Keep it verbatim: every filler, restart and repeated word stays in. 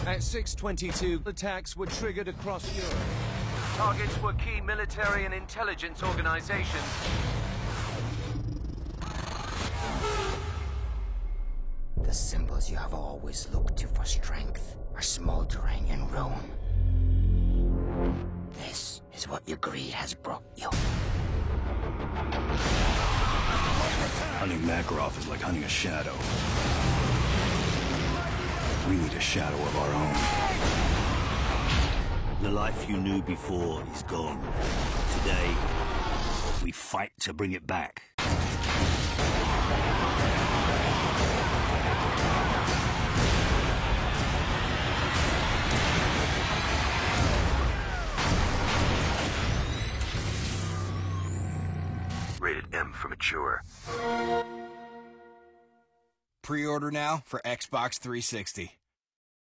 At six twenty-two, attacks were triggered across Europe. Targets were key military and intelligence organizations. The symbols you have always looked to for strength are smoldering in ruin. This is what your greed has brought you. Hunting Makarov is like hunting a shadow. We need a shadow of our own. The life you knew before is gone. Today, we fight to bring it back. Rated M for mature. Pre-order now for Xbox three sixty.